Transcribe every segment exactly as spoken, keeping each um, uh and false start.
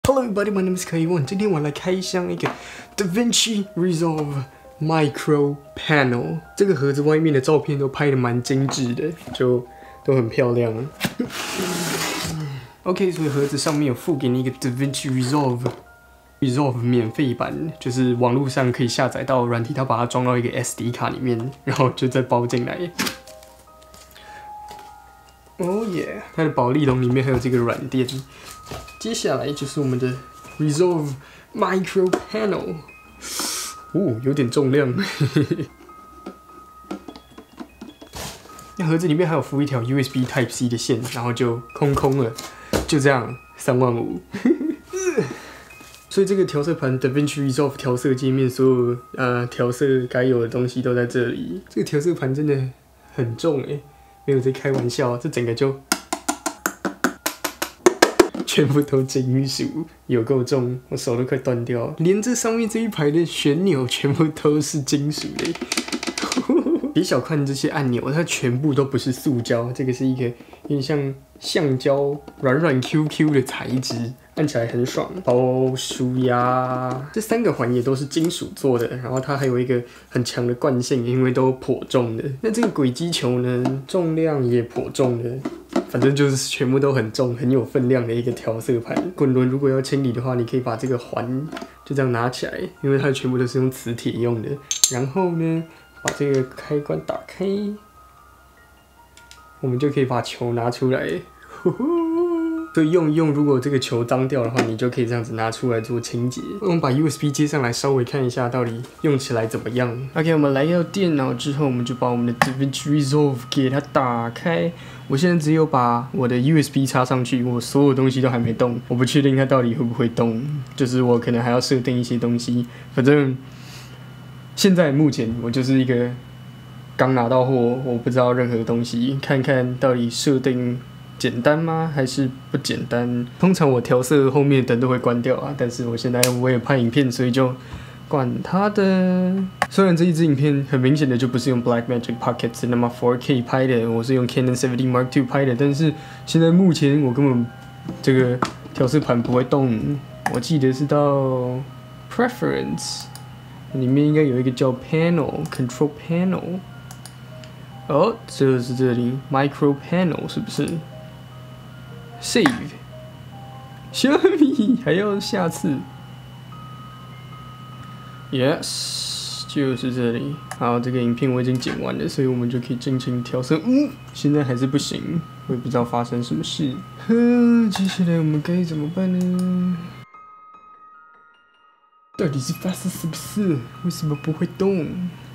Hello everybody, my name is Kaiwan。今天我来开箱一个 DaVinci Resolve Micro Panel。这个盒子外面的照片都拍得蛮精致的，就都很漂亮。OK， 所以盒子上面有附给你一个 DaVinci Resolve Resolve 免费版，就是网络上可以下载到软体，它把它装到一个 S D 卡里面，然后就再包进来。哦耶！它的保丽龙里面还有这个软垫。接下来就是我们的 Resolve Micro Panel， 哦，有点重量。那盒子里面还有附一条 U S B Type C 的线，然后就空空了，就这样，三万五。所以这个调色盘 DaVinci Resolve 调色界面，所有呃调色该有的东西都在这里。这个调色盘真的很重哎，没有在开玩笑，这整个就。全部都金属，有够重，我手都快断掉了。连这上面这一排的旋钮全部都是金属的。别小看这些按钮，它全部都不是塑胶，这个是一个有点像橡胶软软 Q Q 的材质，按起来很爽。包舒压，这三个环也都是金属做的，然后它还有一个很强的惯性，因为都颇重的。那这个轨迹球呢，重量也颇重的。反正就是全部都很重、很有分量的一个调色盘。滚轮如果要清理的话，你可以把这个环就这样拿起来，因为它全部都是用磁铁用的。然后呢，把这个开关打开，我们就可以把球拿出来。所以用一用，如果这个球脏掉的话，你就可以这样子拿出来做清洁。我们把 U S B 接上来，稍微看一下到底用起来怎么样。OK， 我们来到电脑之后，我们就把我们的 DaVinci Resolve 给它打开。我现在只有把我的 U S B 插上去，我所有东西都还没动，我不确定它到底会不会动，就是我可能还要设定一些东西。反正现在目前我就是一个刚拿到货，我不知道任何东西，看看到底设定简单吗？还是不简单？通常我调色后面灯都会关掉啊，但是我现在我也拍影片，所以就管它的。虽然这一支影片很明显的就不是用 Blackmagic Pocket Cinema 四 K 拍的，我是用 Canon 七 D Mark 二 拍的，但是现在目前我根本这个调色盘不会动。我记得是到 Preference 里面应该有一个叫 Panel Control Panel， 哦，就是这里 Micro Panel 是不是 ？Save， 小米还要下次。Yes， 就是这里。好，这个影片我已经剪完了，所以我们就可以尽情调色。嗯，现在还是不行，我也不知道发生什么事。呵，接下来我们该怎么办呢？到底是发生什么事？为什么不会动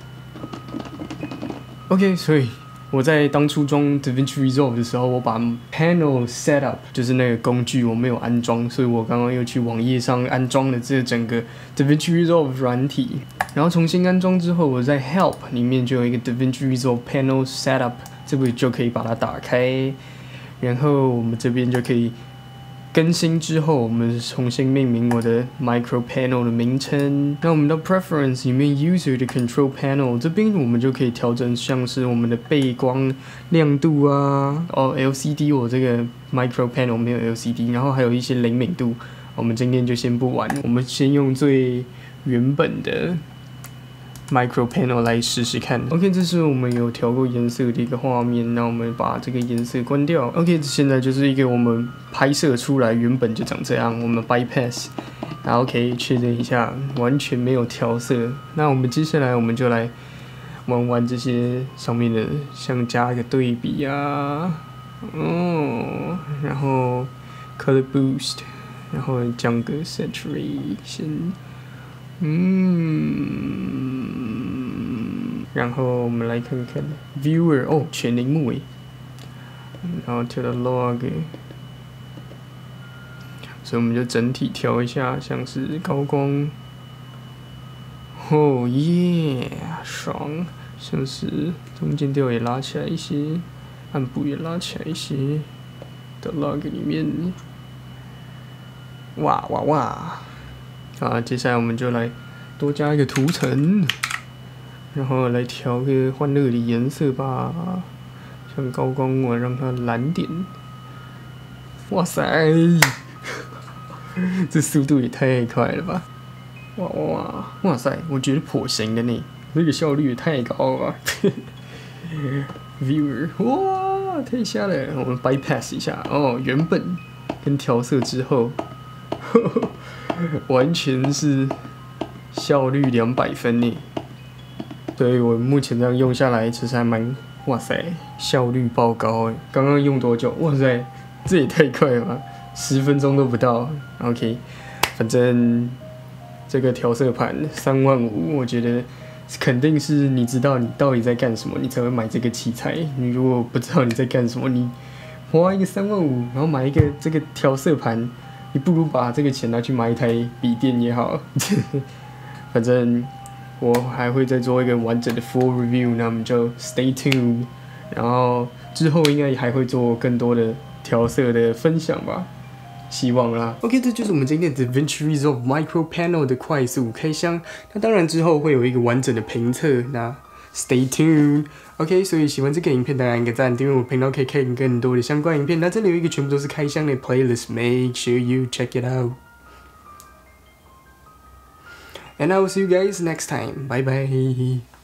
？OK， 所以我在当初装 DaVinci Resolve 的时候，我把 Panel Setup 就是那个工具我没有安装，所以我刚刚又去网页上安装了这整个 DaVinci Resolve 软体，然后重新安装之后，我在 Help 里面就有一个 DaVinci Resolve Panel Setup， 这边就可以把它打开，然后我们这边就可以更新之后，我们重新命名我的 Micro Panel 的名称。那我们到 Preference 里面 User 的 Control Panel 这边，我们就可以调整像是我们的背光亮度啊，哦 L C D 我这个 Micro Panel 没有 L C D， 然后还有一些灵敏度。我们今天就先不玩，我们先用最原本的 Micro Panel 来试试看。OK， 这是我们有调过颜色的一个画面，那我们把这个颜色关掉。OK， 现在就是一个我们拍摄出来原本就长这样，我们 bypass。然后 OK， 确认一下，完全没有调色。那我们接下来我们就来玩玩这些上面的，像加一个对比啊，哦，然后 Color Boost， 然后降个 Saturation。嗯，然后我们来看看 Viewer 哦，全荧幕诶，然后调到 Log， 所以我们就整体调一下，像是高光，哦耶，爽，像是中间调也拉起来一些，暗部也拉起来一些，到 Log 里面，哇哇哇！好，接下来我们就来多加一个图层，然后来调个欢乐的颜色吧，像高光我让它蓝点。哇塞， 这速度也太快了吧！哇哇哇塞，我觉得颇行的呢，这个效率也太高了吧！Viewer， 哇，太瞎了！我们 bypass 一下哦，原本跟调色之后，呵呵完全是效率两百分呢。所以我目前这样用下来，其实还蛮，哇塞，效率爆高哎！刚刚用多久？哇塞，这也太快了吧！十分钟都不到。OK， 反正这个调色盘三万五，我觉得肯定是你知道你到底在干什么，你才会买这个器材。你如果不知道你在干什么，你花一个三万五，然后买一个这个调色盘，你不如把这个钱拿去买一台笔电也好。反正我还会再做一个完整的 full review， 那我们就 stay tuned。然后之后应该还会做更多的调色的分享吧。希望啦 ，OK， 这就是我们今天的 DaVinci Resolve Micro Panel 的快速开箱。那当然之后会有一个完整的评测，那 Stay tuned。OK， 所以喜欢这个影片，当然按个赞，订阅我频道可以看更多的相关影片。那这里有一个全部都是开箱的 playlist，make sure you check it out。And I will see you guys next time. Bye bye.